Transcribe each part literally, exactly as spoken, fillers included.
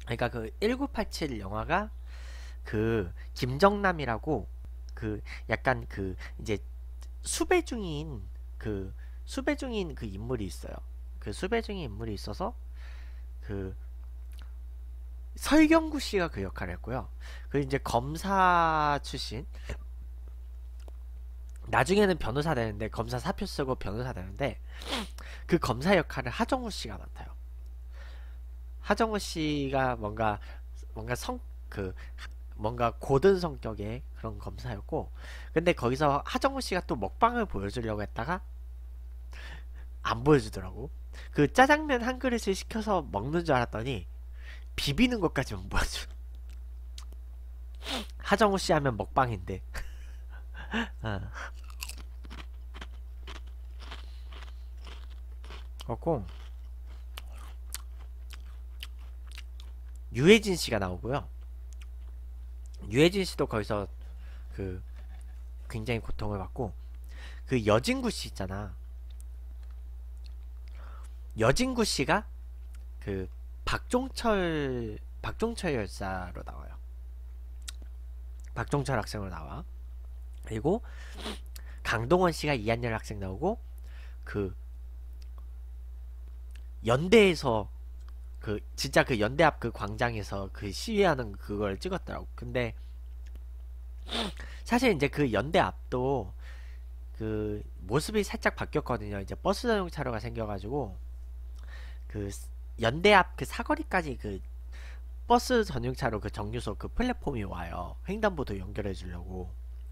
그러니까 그 천구백팔십칠 영화가 그 김정남이라고 그 약간 그 이제 수배 중인 그 수배 중인 그 인물이 있어요. 그 수배 중인 인물이 있어서 그 설경구 씨가 그 역할을 했고요. 그 이제 검사 출신, 나중에는 변호사 되는데, 검사 사표 쓰고 변호사 되는데 그 검사 역할을 하정우 씨가 맡아요. 하정우 씨가 뭔가 뭔가 성 그 뭔가 고든 성격의 그런 검사였고, 근데 거기서 하정우 씨가 또 먹방을 보여주려고 했다가 안 보여주더라고. 그 짜장면 한 그릇을 시켜서 먹는 줄 알았더니 비비는 것까지만 보여줘. 하정우 씨 하면 먹방인데. 어. 그렇고 유해진 씨가 나오고요. 유해진 씨도 거기서 그 굉장히 고통을 받고, 그 여진구 씨 있잖아. 여진구 씨가 그 박종철 박종철 열사로 나와요. 박종철 학생으로 나와. 그리고 강동원 씨가 이한열 학생 나오고, 그 연대에서 그 진짜 그 연대 앞 그 광장에서 그 시위하는 그걸 찍었더라고. 근데 사실 이제 그 연대 앞도 그 모습이 살짝 바뀌었거든요. 이제 버스 전용차로가 생겨가지고 그 연대 앞 그 사거리까지 그 버스 전용차로 그 정류소 그 플랫폼이 와요. 횡단보도 연결해 주려고.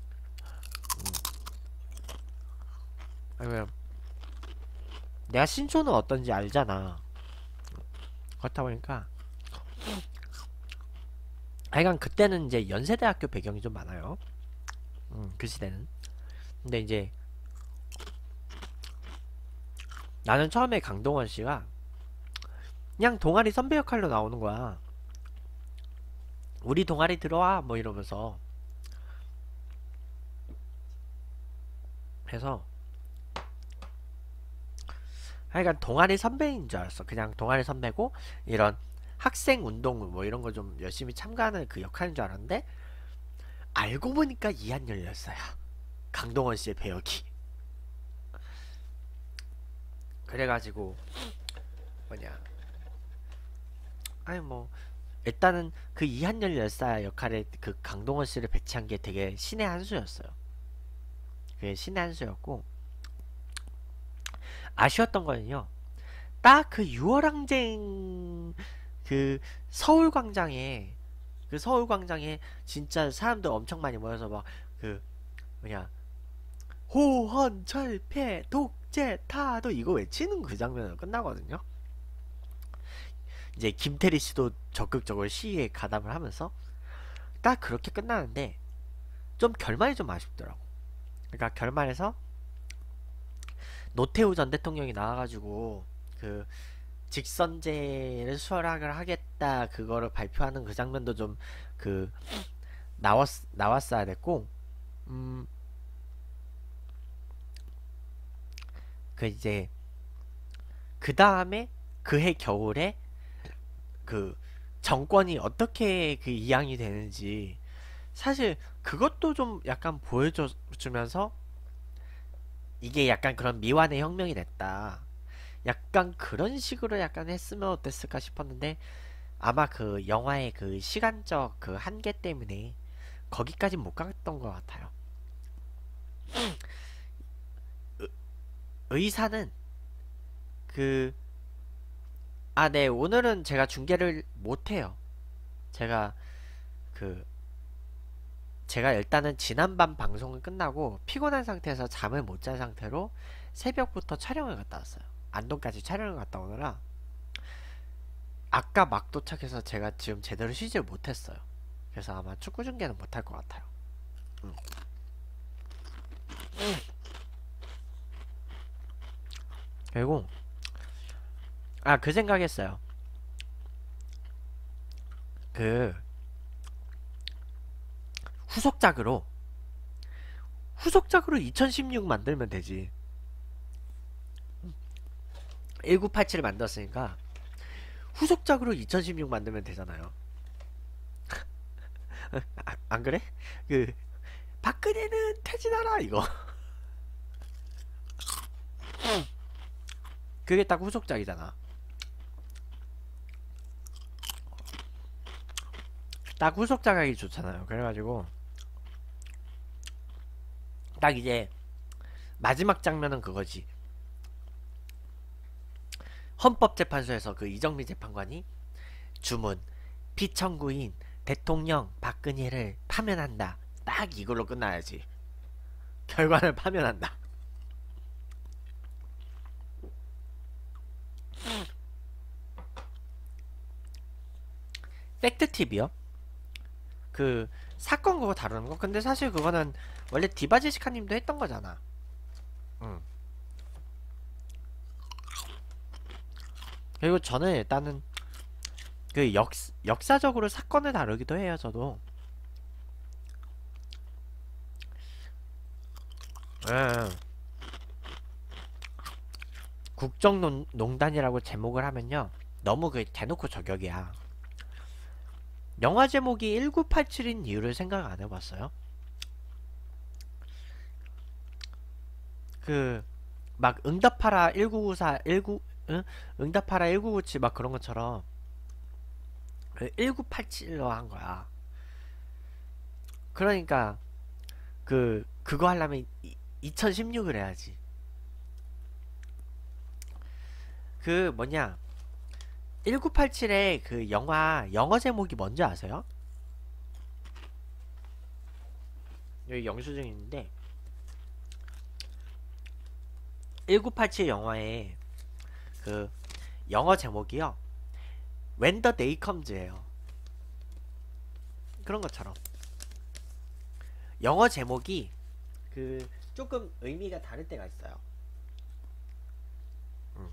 아니면 내가 신촌은 어떤지 알잖아. 그렇다 보니까 하여간 그때는 이제 연세대학교 배경이 좀 많아요. 음, 그 시대는. 근데 이제 나는 처음에 강동원 씨가 그냥 동아리 선배 역할로 나오는 거야. 우리 동아리 들어와 뭐 이러면서 해서 하여간 동아리 선배인 줄 알았어. 그냥 동아리 선배고 이런 학생 운동 뭐 이런 거 좀 열심히 참가하는 그 역할인 줄 알았는데, 알고 보니까 이한열였어요. 강동원 씨의 배역이. 그래가지고 뭐냐, 아니 뭐 일단은 그 이한열 열사 역할에 그 강동원 씨를 배치한 게 되게 신의 한 수였어요. 그게 신의 한 수였고, 아쉬웠던 거는요, 딱 그 유월항쟁 그 서울광장에, 그 서울광장에 진짜 사람들 엄청 많이 모여서 막 그 뭐냐, 호헌철폐 독재 타도 이거 외치는 그 장면으로 끝나거든요. 이제 김태리 씨도 적극적으로 시위에 가담을 하면서 딱 그렇게 끝나는데 좀 결말이 좀 아쉽더라고. 그러니까 결말에서 노태우 전 대통령이 나와가지고 그 직선제를 수락을 하겠다 그거를 발표하는 그 장면도 좀 그 나왔 나왔어야 됐고, 음 그 이제 그 다음에 그해 겨울에 그 정권이 어떻게 그 이양이 되는지 사실 그것도 좀 약간 보여줘 주면서 이게 약간 그런 미완의 혁명이 됐다, 약간 그런 식으로 약간 했으면 어땠을까 싶었는데, 아마 그 영화의 그 시간적 그 한계 때문에 거기까지 못 갔던 것 같아요. 의- 의사는 그 아, 네, 오늘은 제가 중계를 못해요. 제가 그 제가 일단은 지난밤 방송은 끝나고 피곤한 상태에서 잠을 못 잔 상태로 새벽부터 촬영을 갔다 왔어요. 안동까지 촬영을 갔다 오느라 아까 막 도착해서 제가 지금 제대로 쉬질 못했어요. 그래서 아마 축구 중계는 못할 것 같아요. 음. 그리고 아, 그 생각했어요. 그 후속작으로 후속작으로 이천십육 만들면 되지. 천구백팔십칠을 만들었으니까 후속작으로 이천십육 만들면 되잖아요. 아, 안 그래? 그 박근혜는 퇴진하라 이거. 그게 딱 후속작이잖아. 딱 후속작 하기 좋잖아요. 그래가지고 딱 이제 마지막 장면은 그거지. 헌법재판소에서 그 이정미 재판관이 주문 피청구인 대통령 박근혜를 파면한다. 딱 이걸로 끝나야지. 결과를 파면한다. 팩트팁이요? 그 사건 그거 다루는 거? 근데 사실 그거는 원래 디바제시카님도 했던 거잖아. 응. 그리고 저는 일단은 그 역, 역사적으로 사건을 다루기도 해요, 저도. 예. 국정농단이라고 제목을 하면요. 너무 그 대놓고 저격이야. 영화 제목이 일구팔칠인 이유를 생각 안 해봤어요? 그, 막 응답하라 천구백구십사, 일구, 응? 응답하라 천구백구십칠 막 그런 것처럼 그 천구백팔십칠로 한 거야. 그러니까 그 그거 하려면 이, 이천십육을 해야지. 그 뭐냐 천구백팔십칠의 그 영화 영어 제목이 뭔지 아세요? 여기 영수증 있는데 천구백팔십칠 영화의 그 영어 제목이요. When the Day Comes예요. 그런 것처럼 영어 제목이 그 조금 의미가 다를 때가 있어요. 음.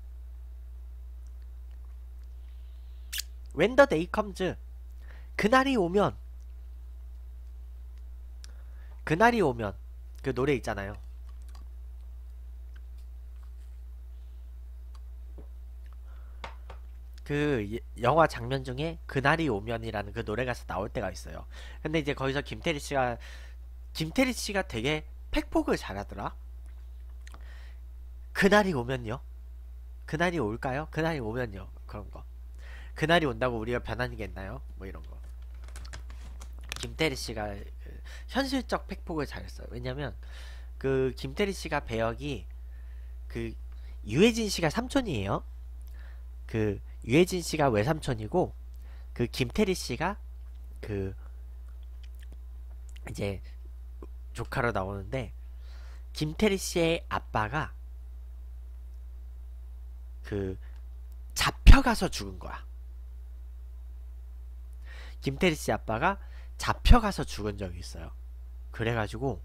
When the Day Comes 그날이 오면 그날이 오면 그 노래 있잖아요. 그 영화 장면 중에 그날이 오면이라는 그 노래가 나올 때가 있어요. 근데 이제 거기서 김태리 씨가 김태리 씨가 되게 팩폭을 잘하더라. 그날이 오면요. 그날이 올까요? 그날이 오면요. 그런 거. 그날이 온다고 우리가 변하겠나요? 뭐 이런 거. 김태리 씨가 그 현실적 팩폭을 잘했어요. 왜냐면 그 김태리 씨가 배역이 그 유해진 씨가 삼촌이에요. 그 유해진 씨가 외삼촌이고 그 김태리 씨가 그 이제 조카로 나오는데 김태리 씨의 아빠가 그 잡혀가서 죽은 거야. 김태리 씨 아빠가 잡혀가서 죽은 적이 있어요. 그래가지고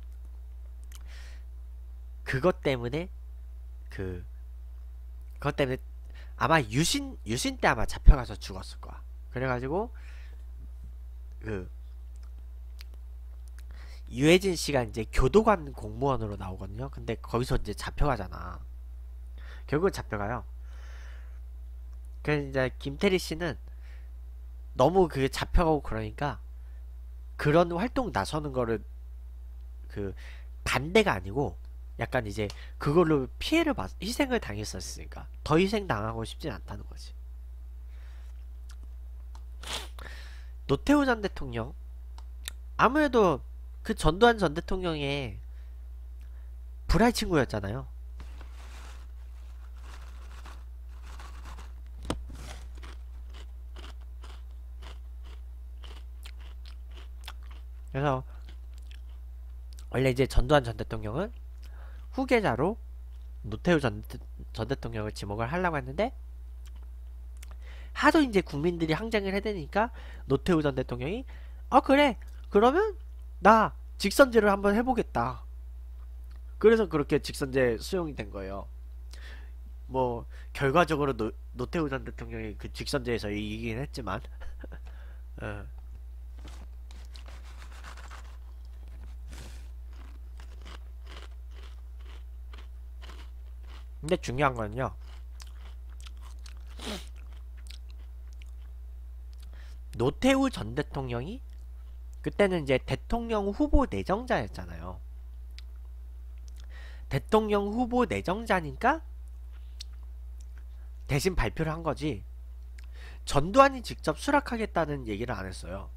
그것 때문에 그 그것 때문에 아마 유신 유신 때 아마 잡혀가서 죽었을 거야. 그래가지고 그 유해진 씨가 이제 교도관 공무원으로 나오거든요. 근데 거기서 이제 잡혀가잖아. 결국 잡혀가요. 그래서 이제 김태리 씨는 너무 그 잡혀가고 그러니까 그런 활동 나서는 거를 그 반대가 아니고 약간 이제 그걸로 피해를 받 희생을 당했었으니까 더 희생 당하고 싶진 않다는 거지. 노태우 전 대통령 아무래도 그 전두환 전 대통령의 불알 친구였잖아요. 그래서 원래 이제 전두환 전 대통령은 후계자로 노태우 전, 전 대통령을 지목을 하려고 했는데 하도 이제 국민들이 항쟁을 해대니까 노태우 전 대통령이 아 그래 그러면 나 직선제를 한번 해보겠다. 그래서 그렇게 직선제 수용이 된 거예요. 뭐 결과적으로 노, 노태우 전 대통령이 그 직선제에서 이기긴 했지만 어. 근데 중요한 건요 노태우 전 대통령이 그때는 이제 대통령 후보 내정자였잖아요. 대통령 후보 내정자니까 대신 발표를 한 거지, 전두환이 직접 수락하겠다는 얘기를 안 했어요.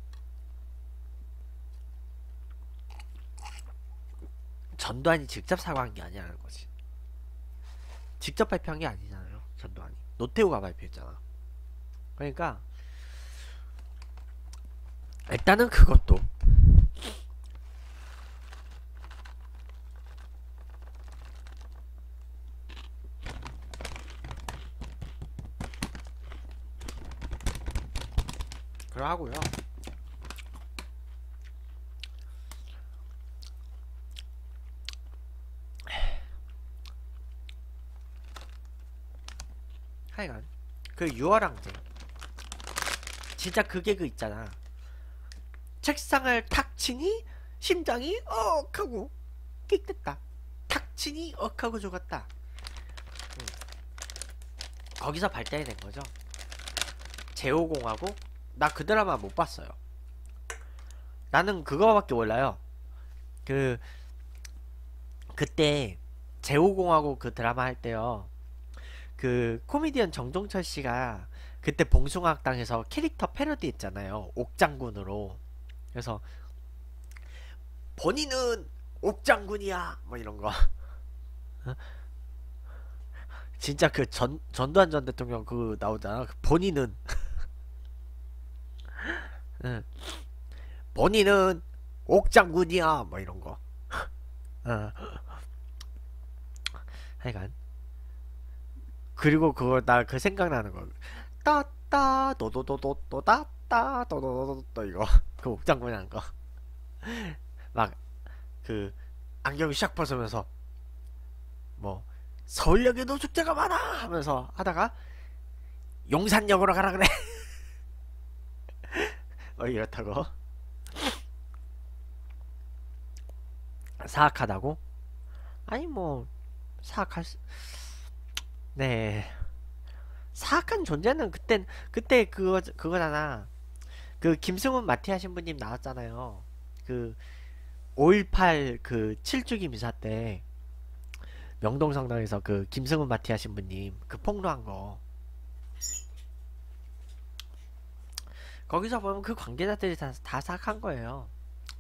전두환이 직접 사과한 게 아니라는 거지. 직접 발표한 게 아니잖아요, 전두환이. 노태우가 발표했잖아. 그러니까 일단은 그것도 그러하고요. 하여간 그 유월항쟁 진짜 그게 그 있잖아, 책상을 탁 치니 심장이 억 하고 끽 됐다, 탁 치니 억 하고 죽었다. 응. 거기서 발달이 된 거죠. 제오공화국. 나 그 드라마 못 봤어요. 나는 그거밖에 몰라요. 그 그때 제오공화국 그 드라마 할 때요, 그 코미디언 정종철 씨가 그때 봉숭아학당에서 캐릭터 패러디 했잖아요, 옥장군으로. 그래서 본인은 옥장군이야 뭐 이런 거. 진짜 그 전 전두환 전 대통령 그 나오잖아, 그 본인은 응. 본인은 옥장군이야 뭐 이런 거. 어. 하여간 그리고 그거 나 그 생각나는 거, 따따 도도도도도 따따 도도도도 이거 그 옥장군이 하는 거. 막 그 안경 샥 벗으면서 뭐 서울역에 노숙자가 많아 하면서 하다가 용산역으로 가라 그래. 어 이렇다고 사악하다고? 아니 뭐 사악할 수... 네, 사악한 존재는 그땐 그때 그거 그거잖아. 그 김승훈 마티아 신부님 나왔잖아요. 그 오일팔 그 칠주기 미사 때 명동성당에서 그 김승훈 마티아 신부님 그 폭로한 거, 거기서 보면 그 관계자들이 다, 다 사악한 거예요.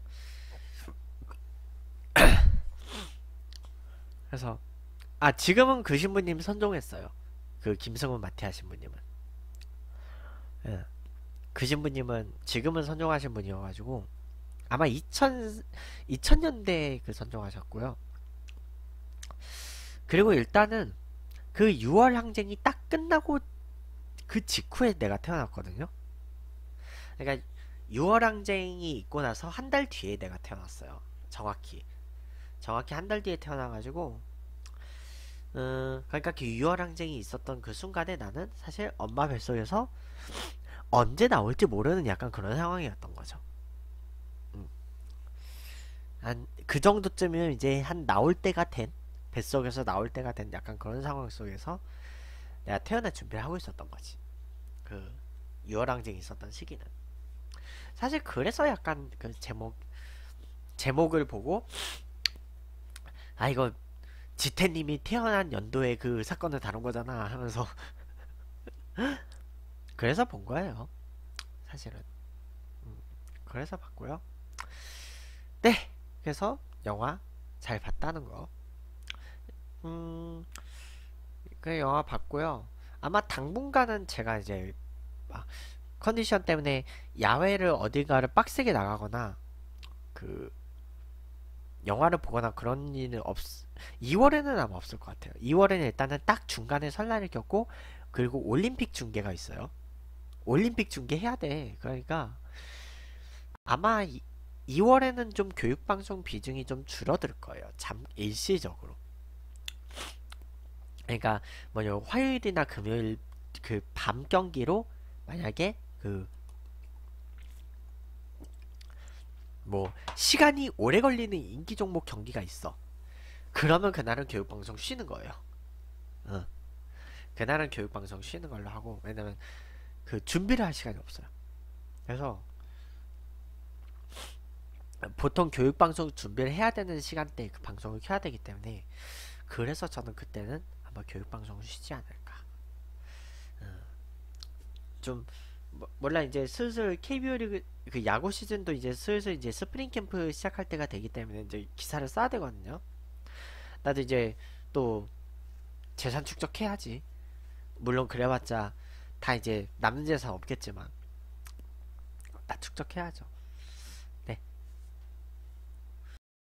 그래서 아 지금은 그 신부님 선종했어요. 그 김승훈 마티아 신부님은. 예. 그 신부님은 지금은 선종하신 분이어가지고 아마 이천, 이천 년대에 그 선종하셨고요. 그리고 일단은 그 유월 항쟁이 딱 끝나고 그 직후에 내가 태어났거든요. 그러니까 유월 항쟁이 있고 나서 한 달 뒤에 내가 태어났어요. 정확히 정확히 한 달 뒤에 태어나가지고 음, 그러니까 그 유월 항쟁이 있었던 그 순간에 나는 사실 엄마 뱃속에서 언제 나올지 모르는 약간 그런 상황이었던 거죠. 음. 한 그 정도쯤이면 이제 한 나올 때가 된, 뱃속에서 나올 때가 된 약간 그런 상황 속에서 내가 태어날 준비를 하고 있었던 거지. 그 유월 항쟁이 있었던 시기는 사실 그래서 약간 그 제목 제목을 보고 아 이거 지태님이 태어난 연도에 그 사건을 다룬 거잖아 하면서 그래서 본 거예요 사실은. 음, 그래서 봤고요. 네, 그래서 영화 잘 봤다는 거. 음, 그 영화 봤고요. 아마 당분간은 제가 이제 막 컨디션 때문에 야외를 어딘가를 빡세게 나가거나 그 영화를 보거나 그런 일은 없. 이월에는 아마 없을 것 같아요. 이월에는 일단은 딱 중간에 설날을 겹고 그리고 올림픽 중계가 있어요. 올림픽 중계 해야 돼. 그러니까 아마 이, 이월에는 좀 교육방송 비중이 좀 줄어들 거예요. 잠 일시적으로. 그러니까 뭐냐 화요일이나 금요일 그 밤 경기로 만약에 그 뭐 시간이 오래 걸리는 인기 종목 경기가 있어. 그러면 그날은 교육방송 쉬는 거예요. 어. 그날은 교육방송 쉬는 걸로 하고, 왜냐면 그 준비를 할 시간이 없어요. 그래서 보통 교육방송 준비를 해야 되는 시간대에 그 방송을 켜야 되기 때문에, 그래서 저는 그때는 아마 교육방송을 쉬지 않을까. 좀 뭐- 몰라, 이제 슬슬 케이비오 리그 그 야구 시즌도 이제 슬슬 이제 스프링 캠프 시작할 때가 되기 때문에 이제 기사를 써야 되거든요. 나도 이제 또 재산 축적해야지. 물론 그래봤자 다 이제 남는 재산 없겠지만 다 축적해야죠.